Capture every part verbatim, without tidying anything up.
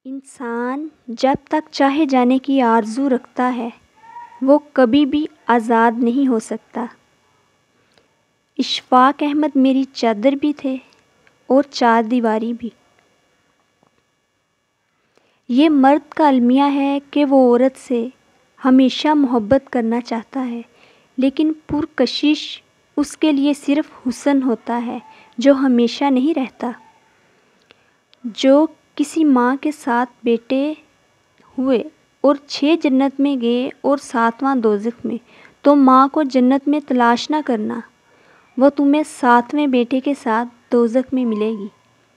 انسان جب تک چاہے جانے کی آرزو رکھتا ہے وہ کبھی بھی آزاد نہیں ہو سکتا۔ اشفاق احمد میری چادر بھی تھے اور چار دیواری بھی۔ یہ مرد کا المیہ ہے کہ وہ عورت سے ہمیشہ محبت کرنا چاہتا ہے، لیکن پرکشش اس کے لیے صرف حسن ہوتا ہے جو ہمیشہ نہیں رہتا۔ جو کسی ماں کے سات بیٹے ہوئے اور چھ جنت میں گئے اور ساتواں دوزخ میں، تو ماں کو جنت میں تلاش نہ کرنا، وہ تمہیں ساتویں بیٹے کے ساتھ دوزخ میں ملے گی۔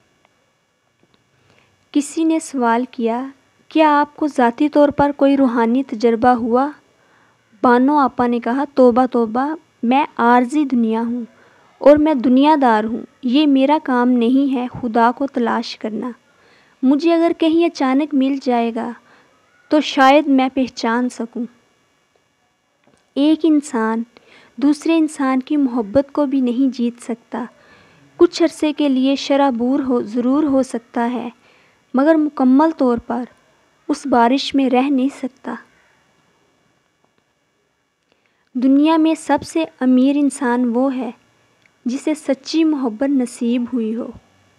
کسی نے سوال کیا، کیا آپ کو ذاتی طور پر کوئی روحانی تجربہ ہوا؟ بانو آپا نے کہا، توبہ توبہ، میں عارضی دنیا ہوں اور میں دنیا دار ہوں۔ یہ میرا کام نہیں ہے خدا کو تلاش کرنا۔ مجھے اگر کہیں اچانک مل جائے گا تو شاید میں پہچان سکوں۔ ایک انسان دوسرے انسان کی محبت کو بھی نہیں جیت سکتا۔ کچھ عرصے کے لیے شرابور ہو ضرور ہو سکتا ہے، مگر مکمل طور پر اس بارش میں رہ نہیں سکتا۔ دنیا میں سب سے امیر انسان وہ ہے جسے سچی محبت نصیب ہوئی ہو۔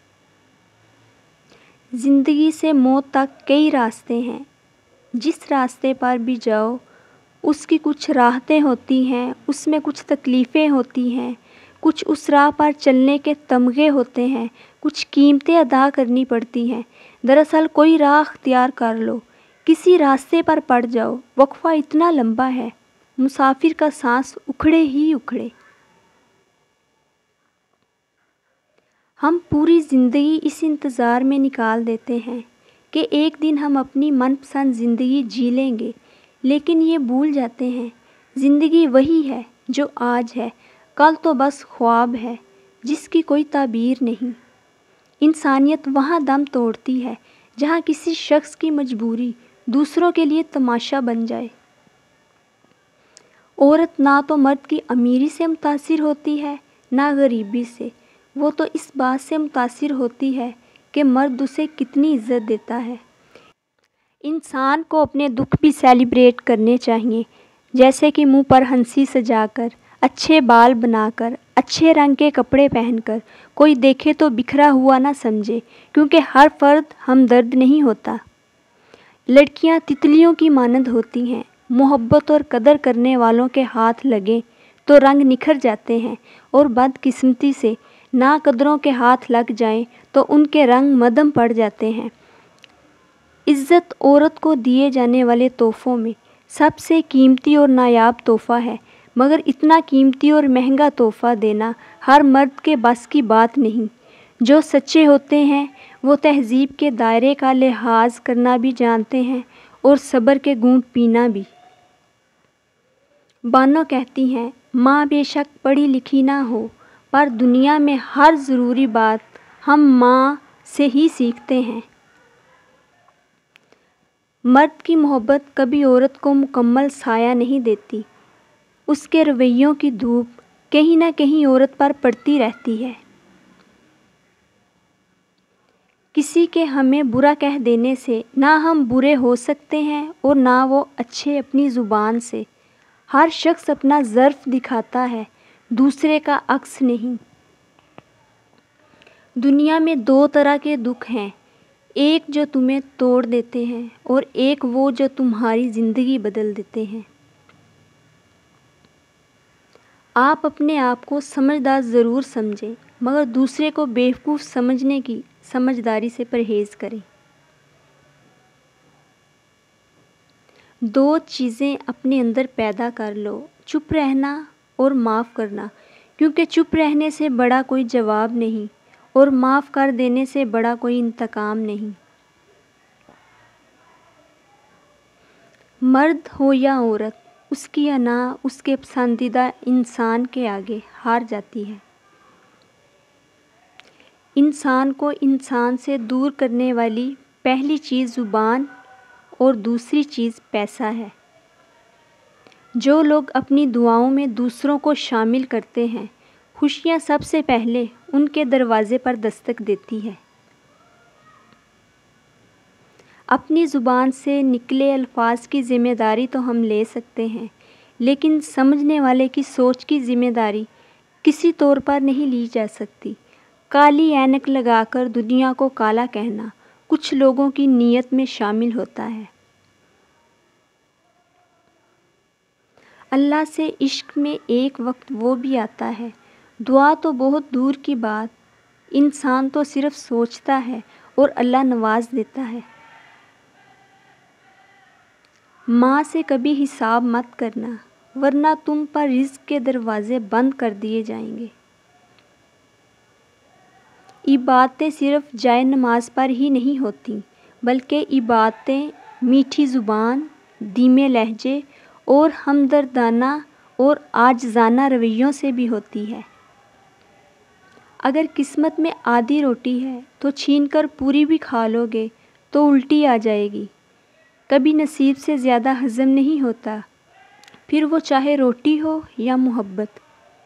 زندگی سے موت تک کئی راستے ہیں، جس راستے پر بھی جاؤ اس کی کچھ راحتیں ہوتی ہیں، اس میں کچھ تکلیفیں ہوتی ہیں، کچھ اس راہ پر چلنے کے تمغے ہوتے ہیں، کچھ قیمتیں ادا کرنی پڑتی ہیں۔ دراصل کوئی راہ اختیار کر لو، کسی راستے پر پڑ جاؤ، وقفہ اتنا لمبا ہے مسافر کا سانس اکھڑے ہی اکھڑے۔ ہم پوری زندگی اس انتظار میں نکال دیتے ہیں کہ ایک دن ہم اپنی من پسند زندگی جی لیں گے، لیکن یہ بھول جاتے ہیں زندگی وہی ہے جو آج ہے، کل تو بس خواب ہے جس کی کوئی تعبیر نہیں۔ انسانیت وہاں دم توڑتی ہے جہاں کسی شخص کی مجبوری دوسروں کے لیے تماشا بن جائے۔ عورت نہ تو مرد کی امیری سے متاثر ہوتی ہے نہ غریبی سے، وہ تو اس بات سے متاثر ہوتی ہے کہ مرد اسے کتنی عزت دیتا ہے۔ انسان کو اپنے دکھ بھی سیلیبریٹ کرنے چاہیے، جیسے کہ منہ پر ہنسی سجا کر، اچھے بال بنا کر، اچھے رنگ کے کپڑے پہن کر۔ کوئی دیکھے تو بکھرا ہوا نہ سمجھے، کیونکہ ہر فرد ہمدرد نہیں ہوتا۔ لڑکیاں تتلیوں کی مانند ہوتی ہیں، محبت اور قدر کرنے والوں کے ہاتھ لگیں تو رنگ نکھر جاتے ہیں، اور بدقسمتی سے ناقدروں کے ہاتھ لگ جائیں تو ان کے رنگ مدھم پڑ جاتے ہیں۔ عزت عورت کو دیے جانے والے تحفوں میں سب سے قیمتی اور نایاب تحفہ ہے، مگر اتنا قیمتی اور مہنگا تحفہ دینا ہر مرد کے بس کی بات نہیں۔ جو سچے ہوتے ہیں وہ تہذیب کے دائرے کا لحاظ کرنا بھی جانتے ہیں اور صبر کے گھونٹ پینا بھی۔ بانو کہتی ہیں، ماں بے شک پڑھی لکھی نہ ہو، پر دنیا میں ہر ضروری بات ہم ماں سے ہی سیکھتے ہیں۔ مرد کی محبت کبھی عورت کو مکمل سایہ نہیں دیتی، اس کے رویوں کی دھوپ کہیں نہ کہیں عورت پر پڑتی رہتی ہے۔ کسی کے ہمیں برا کہہ دینے سے نہ ہم برے ہو سکتے ہیں اور نہ وہ اچھے اپنی زبان سے۔ ہر شخص اپنا ظرف دکھاتا ہے، دوسرے کا عکس نہیں۔ دنیا میں دو طرح کے دکھ ہیں، ایک جو تمہیں توڑ دیتے ہیں اور ایک وہ جو تمہاری زندگی بدل دیتے ہیں۔ آپ اپنے آپ کو سمجھدار ضرور سمجھیں، مگر دوسرے کو بیوقوف سمجھنے کی سمجھداری سے پرہیز کریں۔ دو چیزیں اپنے اندر پیدا کر لو، چپ رہنا اور معاف کرنا، کیونکہ چپ رہنے سے بڑا کوئی جواب نہیں اور معاف کر دینے سے بڑا کوئی انتقام نہیں۔ مرد ہو یا عورت، اس کی انا اس کے پسندیدہ انسان کے آگے ہار جاتی ہے۔ انسان کو انسان سے دور کرنے والی پہلی چیز زبان اور دوسری چیز پیسہ ہے۔ جو لوگ اپنی دعاؤں میں دوسروں کو شامل کرتے ہیں، خوشیاں سب سے پہلے ان کے دروازے پر دستک دیتی ہے۔ اپنی زبان سے نکلے الفاظ کی ذمہ داری تو ہم لے سکتے ہیں، لیکن سمجھنے والے کی سوچ کی ذمہ داری کسی طور پر نہیں لی جا سکتی۔ کالی اینک لگا کر دنیا کو کالا کہنا کچھ لوگوں کی نیت میں شامل ہوتا ہے۔ اللہ سے عشق میں ایک وقت وہ بھی آتا ہے، دعا تو بہت دور کی بات، انسان تو صرف سوچتا ہے اور اللہ نواز دیتا ہے۔ ماں سے کبھی حساب مت کرنا، ورنہ تم پر رزق کے دروازے بند کر دیے جائیں گے۔ عبادتیں صرف جائے نماز پر ہی نہیں ہوتی، بلکہ عبادتیں میٹھی زبان، دھیمے لہجے اور ہمدردانہ اور عاجزانہ رویوں سے بھی ہوتی ہے۔ اگر قسمت میں آدھی روٹی ہے تو چھین کر پوری بھی کھا لو گے تو الٹی آ جائے گی۔ کبھی نصیب سے زیادہ ہضم نہیں ہوتا، پھر وہ چاہے روٹی ہو یا محبت۔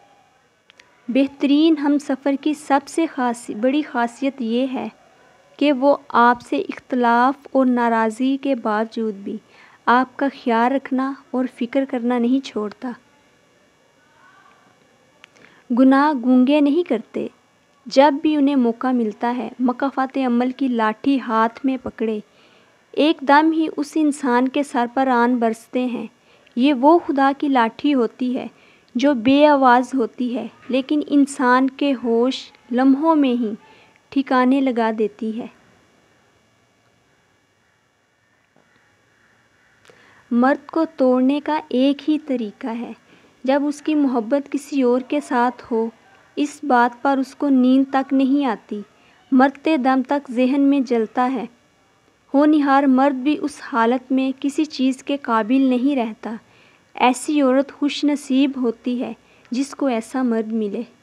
بہترین ہم سفر کی سب سے خاص بڑی خاصیت یہ ہے کہ وہ آپ سے اختلاف اور ناراضگی کے باوجود بھی آپ کا خیال رکھنا اور فکر کرنا نہیں چھوڑتا۔ گناہ گونگے نہیں کرتے، جب بھی انہیں موقع ملتا ہے مکافات عمل کی لاٹھی ہاتھ میں پکڑے ایک دم ہی اس انسان کے سر پر آن برستے ہیں۔ یہ وہ خدا کی لاٹھی ہوتی ہے جو بے آواز ہوتی ہے، لیکن انسان کے ہوش لمحوں میں ہی ٹھکانے لگا دیتی ہے۔ مرد کو توڑنے کا ایک ہی طریقہ ہے، جب اس کی محبت کسی اور کے ساتھ ہو، اس بات پر اس کو نیند تک نہیں آتی، مرتے دم تک ذہن میں جلتا ہے۔ ہونہار مرد بھی اس حالت میں کسی چیز کے قابل نہیں رہتا۔ ایسی عورت خوش نصیب ہوتی ہے جس کو ایسا مرد ملے۔